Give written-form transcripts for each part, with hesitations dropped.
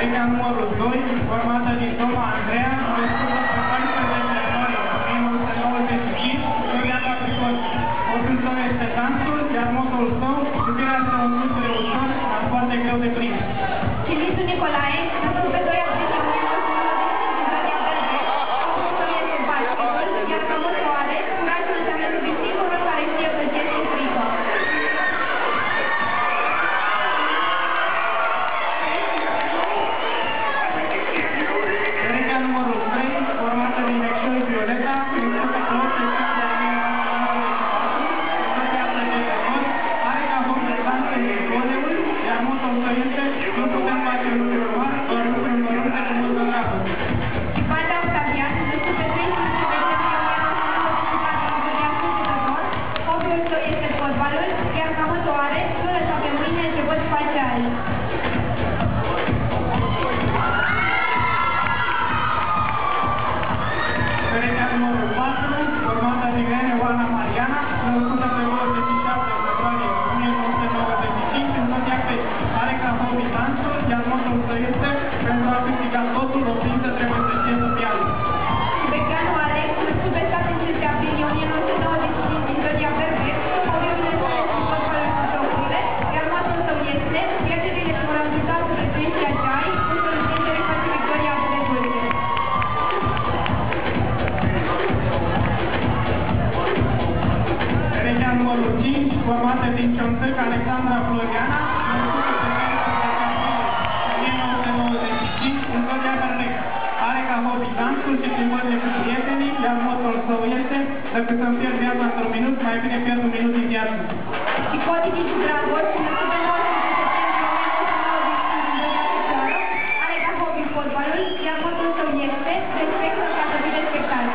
Pereca numărul 2, formată din Toma Andreea, născută pe 14 ianuarie 1995, Istoria Capricorn. Motul său este dansul, iar motul său, iubirea este un lucru ușor, dar foarte greu de prins. Silisu Nicolae, născut pe 2 aprilie 1995, motul său este basketul, iar ca motul are, curajul înseamnă să fii singurul care știe să ți iese frică. Pereca numărul 3, formată din Necșoi Violeta, născută pe 8 ianuarie 1994, are ca hobby dansul și voleul, iar motul său este nu putem face lucruri mari, doar lucruri mărunte cu multă dragă. Ipanda Octavian, născut pe 13 decembrie 1994, Antonia Cugetător, hobby-ul său este fotbalul, iar ca motul are, nu lăsa pe mâine ce poți face azi. Pereca numărul 4, formată din Irene Oana Mariana, născută pe 27 februarie 1995 în zodia Pești. Are ca hobby dansul, iar motul său este pentru a câștiga totul, o ființă trebuie să știe să piardă. Becheanu Alex, născut pe 7 aprilie 1995 din zodia Berber, hobby-ul său este fotbalul cu jocurile, iar motul său este pierderile îți vor ajuta să prețuiești ceea ce ai, însă înțelegere face victoria drepturile. Pereca numărul 5, formată din Cionțăc, Alexandra Floriana, născută pe 1995 în zodia Berbec. Are ca hobby dansul și plimbările cu prietenii, iar motul său este decât să-mi pierd viața într-un minut, mai bine pierd un minut din viață. Și Cotici Dragoș, născut pe 19 septembrie 1995 din zodia Fecioară, are ca hobby fotbalul, iar motul său este respectă ca să fii respectat.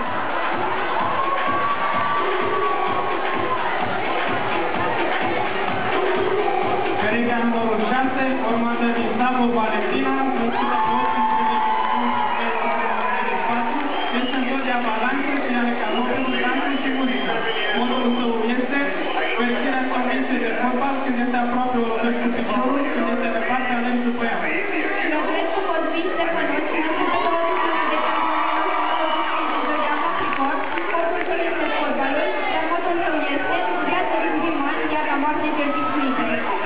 Pereca numărul 6, formată din Savo Valentina, născută pe 18 este în zodia Balanță și are ca hobby dansul și muzica. Motul său este fericirea convinse de fotbal, când este aproape o lovești cu piciorul, când este departe alergi după ea. Lucrezcu Cosmin Stefanovici, născut pe 21 decembrie 1995 din zodia Capricorn, hobby-ul său este fotbalul, iar motul său este viață rudiman, iar la moarte pierziți minte.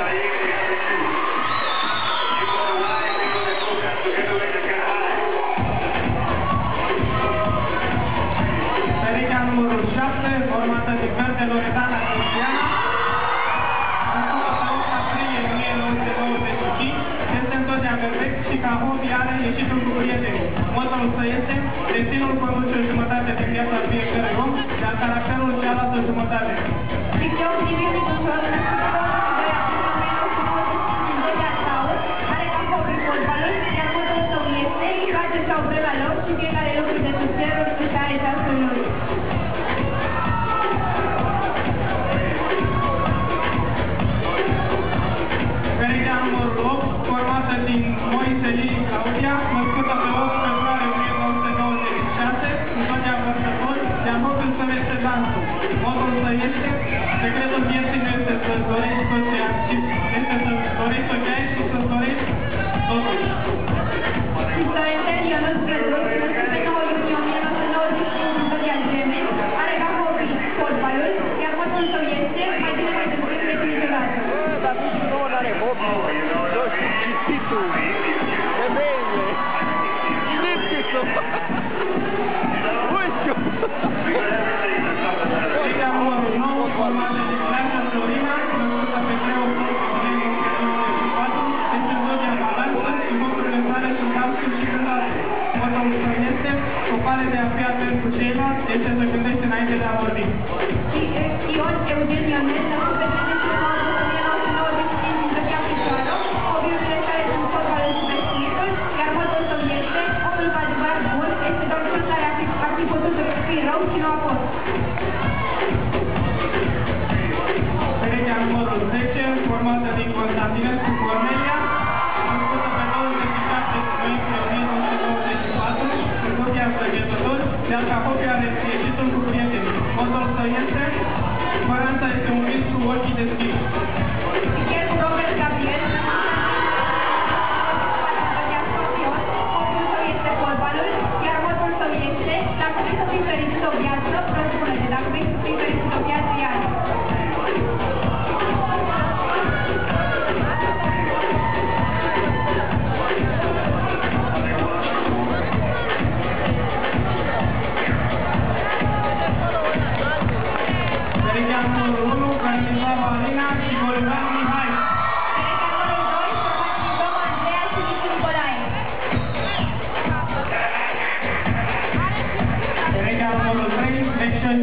Pereca numărul 7, formată din Verde Loredana Cristiana, născută pe 8 aprilie 1995, este în zodia Berbec și ca hobby are ieșitul cu prietenii. Motul său este destinul conduce o jumătate din viața fiecărui om, iar caracterul cealaltă jumătate. Liceu Civil Nicușor, născut pe 22 aprilie 1995 din zodia Taur, are ca hobby fotbalul, iar motul său este face sau vremea lor și fiecare lucru de sub cerul își are ceasul lui. Pereca numărul 8, formată din Moise Lili Claudia, născută pe 8 februarie 1996, în zodia Vărsători, iar motul său este dansul. Motul său este secretul vieții nu este să-ți dorești tot ce ai, ci este să-ți dorești tot ce ai și să-ți dorești totul. Florentin Ionuț Brăduț, născut pe 9 iunie 1995 în zodia Gemeni, are ca hobby fotbalul, iar motul său este mai bine mai târziu decât niciodată. Dar nici nu are hobby. Eu știu cititul. Femeile. Liptisul. Uite! Pereca numărul 9, formată din Claudia Florina, născută pe 3 octombrie 1994, este în zodia Balanță și moturile sale sunt dansul și cântare. Motul său este o cale de a fi atent cu ceilalți, este să gândești înainte de a vorbi. Ion Eugen Ionel, născut pe 39 august 1995 din zodia Fecioară, hobby-urile sale sunt fotbalul și pescuitul, iar motul său este omul cu adevărat bun, este doar cel care ar fi putut fi rău și nu a fost. Pereca numărul 10, formată din Constantinescu Cornelia, născută pe 27 noiembrie 1994, în zodia Săgetători, iar ca hobby are ieșitul cu prietenii. Motul său este speranța este un vis cu ochii deschiși. Robert Gabriel, născut pe 4 aprilie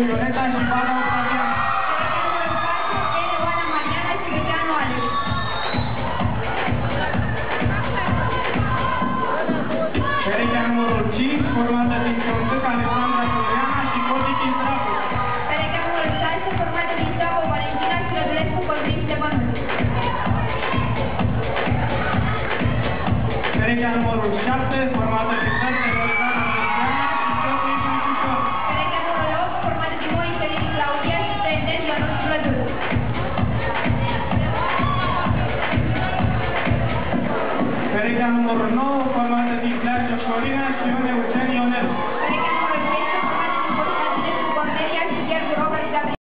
Violeta și Vara Octavian. Ioana Mariana și Luciano Alex. Perechea numărul 5, formată din Ționțâc, Alexandra Floriana și Codic Intracu. Perechea numărul 6, formată din Savo, Valentina și Rădulescu Codrin Ștefănuț. Perechea numărul 7, formată din Ferte Loredana Cristiana și Teofil Puicușor. Perechea numărul 8, formată din Moise Lin Claudia și Trendeni Ionuț Rădul. Perechea numărul 9,